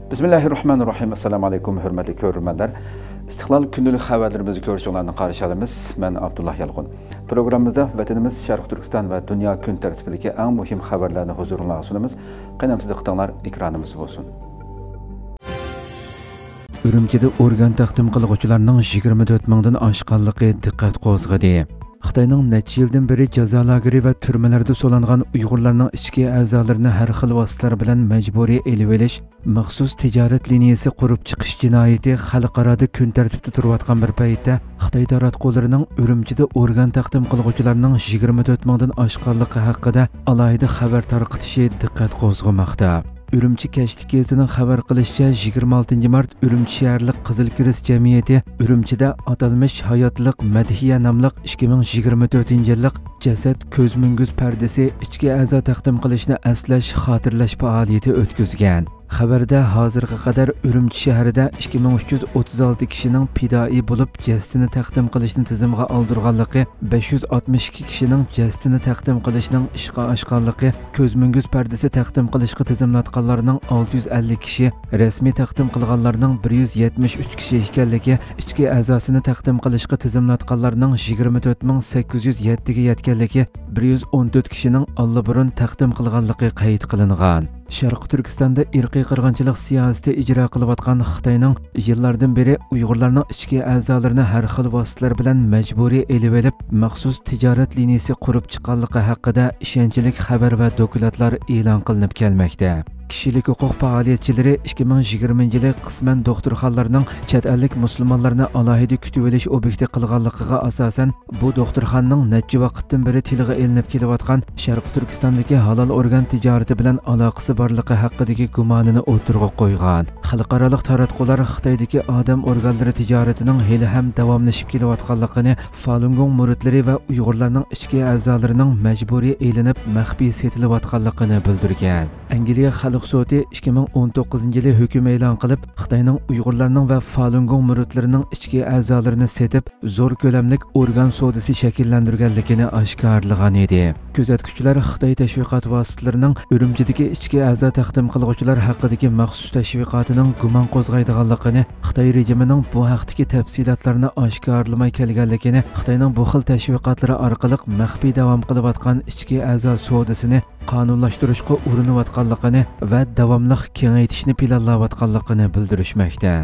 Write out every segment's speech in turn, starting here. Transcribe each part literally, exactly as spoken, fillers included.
Bismillahirrahmanirrahim. Assalamu alaykum, hürmetli görürmenler. İstiklal günlük haberlerimizi görüşlerine karşı alımız. Ben Abdullah Yalğun. Programımızda vatanımız Şarkı Türkistan ve dünya gün tertibindeki en mühim haberlerini huzuruna sunumuz. Qanamsızlıqtanlar ekranımız olsun. Ürümçide organ taqdim qilguvchilarning yigirma to'rt mingdan oshganligi diqqat qo'zg'adi. Xitoyning necha yildan beri jazo lageri va turmalarda so'langan Uyg'urlarning ichki a'zolarini har xil vositalar bilan majburiy elib olish, maxsus tijorat liniyasi qurib chiqish jinoyati xalqaroda kun tartibida turayotgan bir paytda Xitoy taratqullarining Urumchida organ taqdim qilguvchilarning yigirma to'rt mingdan oshganligi haqida alohida xabar tarqatishi diqqat qo'zg'amoqda. Ürümçi Keşlik gezitining xabar qilishicha yigirma oltinchi mart Ürümçi shaharlik Qizil Kirist jamiyati Ürümchida atalmish hayotliq Madhiya nomli ikki ming yigirma to'rtinchi yillik jasad ko'z munguz pardasi ichki a'zo taqdim qilishni aslash, xotirlash faoliyati o'tkazgan. Xabarda hozirga qadar Ürümçi shahrida ikki ming uch yuz o'ttiz olti kishining pidoi bo'lib jasadini taqdim qilishni tizimga oldirganligi, besh yuz oltmish ikki kishining jasadini taqdim qilishning ishga oshganligi, ko'z munguz pardasi taqdim qilishga tizimlatganlarning olti yuz ellik kishi, rasmiy taqdim qilganlarning bir yuz yetmish uch kishi ekanligi, ichki a'zosini taqdim qilishga tizimlatganlarning yigirma to'rt ming sakkiz yuz yetti ga yetganligi, bir yuz o'n to'rt kishining allaburun taqdim qilganligi qayd qilingan. Sharq Turkistonda irqiy qirg'inchilik siyosati ijro qilayotgan Xitoyning yillardan beri Uyg'urlarning ichki a'zolarini har xil vositalar bilan majburiy elib olib, maxsus tijorat liniyasi qurib chiqqanligi haqida ishonchli xabar va dokladlar e'lon qilinib kelmoqda. Kishilik huquq faoliyatchilari ikki ming yigirmanchi yili qisman doktorxonalarning chet ellik musulmonlarni alohida kutib olish obyekti qilganligiga asosan bu doktorxonaning necha vaqtdan beri tilga ilinib kelayotgan Sharq Turkistondagi halol organ tijorati bilan aloqasi borligi haqidagi gumonini o'tirg'a qo'ygan. Xalqaro taratqular Xitoydagi odam organlari tijoratining hali ham davomlashib kelayotganligini, Falun Gong muritlari va Uyg'urlarning ichki a'zolarining majburiy elinib maxfiy setilayotganligini bildirgan. Angliya Xalq sudi ikki ming o'n to'qqizinchi yili hukm e'lon qilib, Xitoyning Uyg'urlarning va Falun Gong muritlarining ichki a'zolarini setib, zo'r ko'lamlik organ savdosi shakllantirganligini oshkorlagan edi. Kuzatuvchilar Xitoy tashviqot vositalarining Urumchidagi ichki a'zo taqdim qiluvchilar haqidagi maxsus tashviqotining gumon qo'zg'aydiganligini, Xitoy rejimining bu haqdagi tafsilotlarni oshkorlamay kelganligini, Xitoyning bu xil tashviqotlari orqali maxfiy davom qilayotgan ichki a'zo savdosini qonunlashtirishga urinayotganligini va davomli kengaytirishni planlayotganligini bildirishmoqda.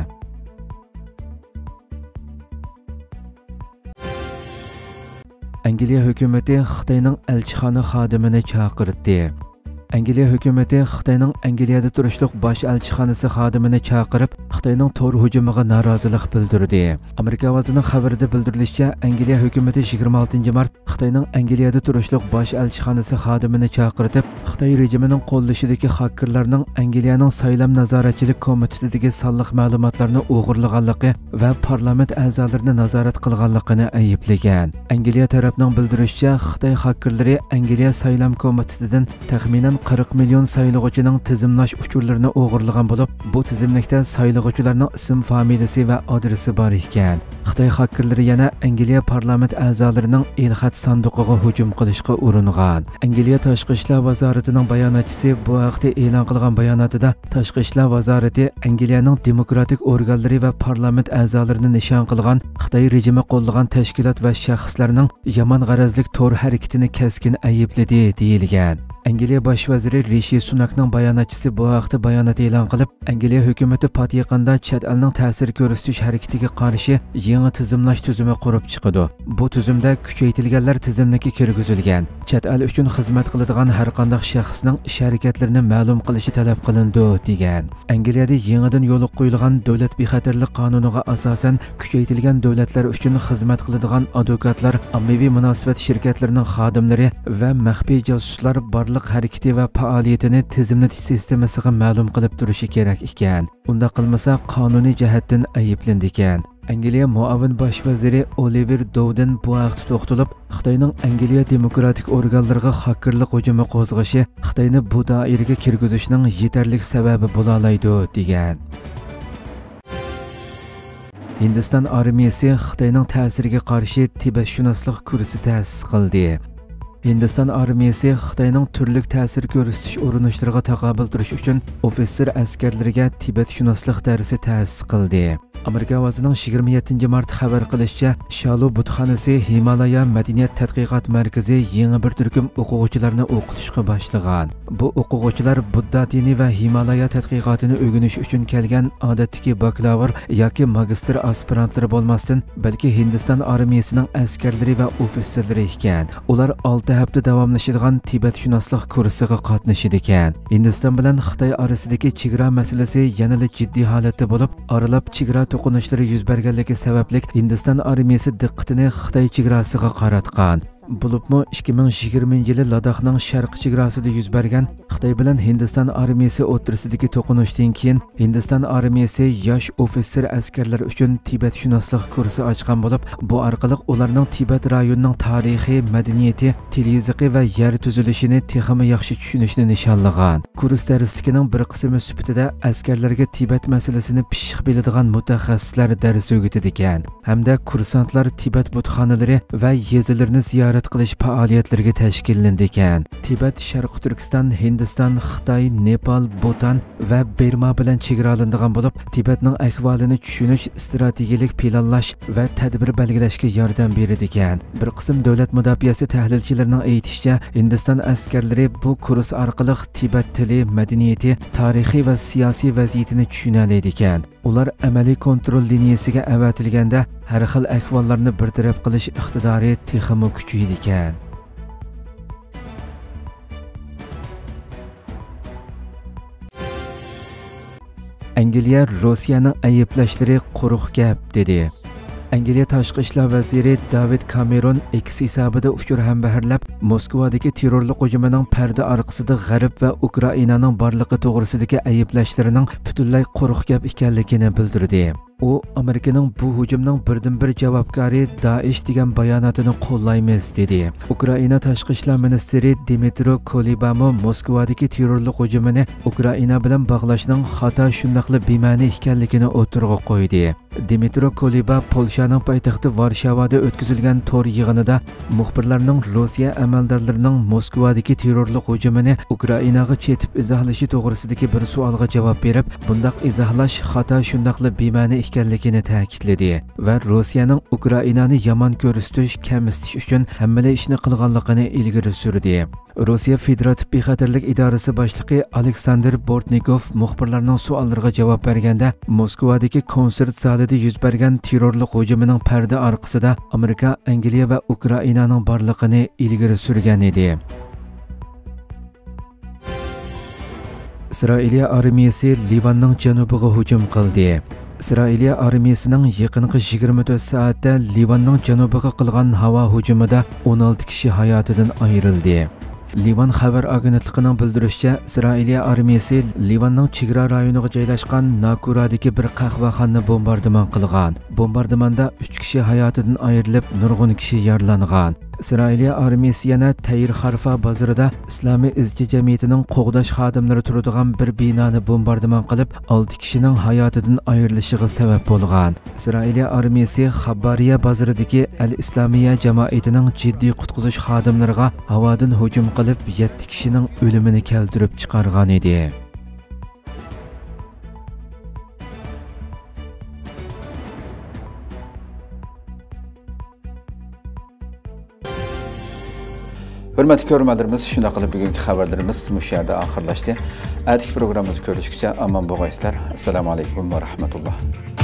Angliya hukumati Xitoyning elchixona xodimini chaqirdi. Angliya hukumati Xitoyning Angliyada turishliq bosh elchixonasi xodimini chaqirib, Xitoyning tor hujumiga norozilik bildirdi. Amerika ovozining xabarida bildirilishicha, Angliya hukumati yigirma oltinchi mart Xitoyning Angliyada turishliq bosh elchixonasi xodimini chaqirib, Xitoy rejimining qo'llashidagi xakerlarning Angliyaning saylam nazoratchilik komitetidagi sonliq ma'lumotlarni o'g'irlaganligi va parlament a'zolarini nazorat qilganligini ayblagan. Angliya tarafining bildirishicha, Xitoy xakerlari Angliya saylam komitetidan taxminan qirq million saylovchining tizimlash uchurlarini o'g'irlagan bo'lib, bu tizimlikda saylovchilarning ism, familiyasi va adresi bor ekan. Xitoy xakerlari yana Angliya parlament a'zolarining el-xat sanduqiga hujum qilishga uringan. Angliya tashqi ishlar vaziratining bayonotchisi bu haqda e'lon qilgan bayonotida, tashqi ishlar vazirati Angliyaning demokratik organlari va parlament a'zolarini nishon qilgan Xitoy rejimi qo'llagan tashkilot va shaxslarning yomon g'arazlik to'r harakatini keskin aybladi deyilgan. Angliya bosh vaziri Rishi Sunakning bayonotchisi bu haqda bayonot e'lon qilib, Angliya hukumati pat yaqinda chet elning ta'sir ko'rsatish harakatiga qarshi yangi tizimlash tuzumi qurib chiqadi. Bu tuzumda kuchaytirilganlar tizimligiga kirgizilgan. Chet el uchun xizmat qiladigan har qanday shaxsning ish harakatlarini ma'lum qilishi talab qilindi degan. Angliyada yangidan yo'l qo'yilgan davlat bexatarlik qonuniga asosan kuchaytirilgan davlatlar uchun xizmat qiladigan advokatlar, ommaviy munosabat shirkatlarining xodimlari va maxfiy josuslar barliq harakati va faoliyatini tizimlatish sistemasiga ma'lum qilib turishi kerak ekan. Unda qilmasa qonuniy jihatdan ayblanadi ekan. Angliya muavin bosh vaziri Oliver Dowden bu haqda to'xtalib, Xitoyning Angliya demokratik organlariga xakerlik hujumi qo'zg'ashi Xitoyni bu doiraga kirgizishning yetarli sababi bo'la oladi degan. Hindiston armiyasi Xitoyning ta'siriga qarshi tibatshunoslik kursi ta'sis qildi. Hindiston armiyasi Xitoyning turli ta'sir ko'rsatish urinishlariga taqobil turish uchun ofitser askarlariga Tibatshunoslik darsi ta'sis qildi. Amerika ovozining yigirma yettinchi mart xabar qilishicha, Shalu butxonasi Himalaya madaniyat tadqiqot markazi yangi bir turkum o'quvchilarni o'qitishga boshlagan. Bu o'quvchilar Budda dini va Himalaya tadqiqotini o'rganish uchun kelgan odatdagi bakalavr yoki magistr aspirantlari bo'lmasdan, balki Hindiston armiyasining askarlari va ofitserlari ekan. Ular olti hafta davomlashadigan Tibatshunoslik kursiga qatnashadi ekan. Hindiston bilan Xitoy orasidagi chegara masalasi yanada jiddiy holatda bo'lib, aralab chegara to'qinishlar yuz berganligi sababli Hindiston armiyasi diqqatini Xitoy chegarasiga qaratgan. Bulubmu ikki ming yigirmanchi yili Ladakning sharq chegarasida yuz bergan Xitoy bilan Hindiston armiyasi o'rtasidagi to'qinishdan keyin Hindiston armiyasi yosh ofitser askarlar uchun Tibatshunoslik kursi ochgan bo'lib, bu orqali ularning Tibat rayonining tarixi, madaniyati, til yoziqi va yer tuzilishini texmi yaxshi tushunishni nishonlagan. Kurs darsligining bir qismi sifatida askarlarga Tibat masalasini pishiq biladigan mutaxassislar dars o'rgatadi ekan, hamda kursantlar Tibat butxonalari va yezilarni ziyorat qilish faoliyatlariga tashkillandi ekan. Tibat Sharq Turkiston, Hindiston, Xitoy, Nepal, Bhutan va Burma bilan chegaralanadigan bo'lib, Tibatning ahvolini tushunish, strategik planlash va tadbir belgilashga yordam beradi ekan. Bir qism davlat mudofaasi tahlilchilarining aytishicha, Hindiston askarlari bu kurs orqali Tibat tili, madaniyati, tarixi va siyosiy vaziyatini tushuna oladi ekan. Ular amaliy kontrol liniyasiga avatilganda har xil ahvollarni bartaraf qilish iqtidori texmi kuchaydi ekan. Angliya Rossiyaning ayblashlari quruq gap dedi. Angliya tashqi ishlar vaziri David Cameron X hisobida uchur hambaharlab Moskvadagi terrorlik hujumining parda orqasida G'arb va Ukrainaning borligi to'g'risidagi ayblashlarining butunlay quruq gap ekanligini bildirdi. U Amerikaning bu hujumning birdan-bir javobgari Daesh degan bayonotini qo'llaymiz dedi. Ukraina tashqi ishlar ministri Dmitro Kuleba Moskvadagi terrorlik hujumini Ukraina bilan bog'lashning xato shundaqli bema'ni ekanligini o'tirg'a qo'ydi. Dmitro Kuleba Polshaning poytaxti Varshavada o'tkazilgan tor yig'inida muxbirlarning Rossiya amaldorlarining Moskvadagi terrorlik hujumini Ukrainaga chetib izohlashi to'g'risidagi bir savolga javob berib, bundaq izohlash xato shundaqli bema'ni ekanligini ta'kidladi va Rossiyaning Ukrainani yomon ko'rsatish, kamsitish uchun hamma ishni qilganligini ilgari surdi. Rossiya Federativ bexatarlik idorasi boshlig'i Aleksandr Bortnikov muxbirlarning savollariga javob berganda, Moskvadagi konsert zalida yuz bergan terrorlik hujumining parda orqasida Amerika, Angliya va Ukrainaning borligini ilgari surgan edi. Isroiliya armiyasi Livanning janubiga hujum qildi. Isroiliya armiyasining yaqinqi yigirma to'rt soatda Livanning janubiga qilgan havo hujumida o'n olti kishi hayotidan ayrildi. Livan xabar agentligining bildirishicha, Isroiliya armiyasi Livanning chegara rayoniga joylashgan Nakuradagi bir qahvaxonani bombardimon qilgan. Bombardimanda uch kishi hayotidan ayrilib, nurg'un kishi yaralangan. Isroiliya armiyasi yana Tayir Harfa bozorida Islomiy izchi jamiyatining qo'g'dash xodimlari turadigan bir binoni bombardimon qilib, olti kishining hayotidan ayrilishiga sabab bo'lgan. Isroiliya armiyasi Xabbariya bozoridagi Al-Islomiya jamoatining jiddiy qutqizish xodimlariga havodan hujum qilib, yetti kishining o'limini keltirib chiqargan edi. Hürmetli görmələrimiz, şuna qılıb bugünkü xəbərlərimiz bu yerdə axırlaşdı. Ədik proqramımızı görüşükcə aman boğayslar. Assalamu aleykum və rahmetullah.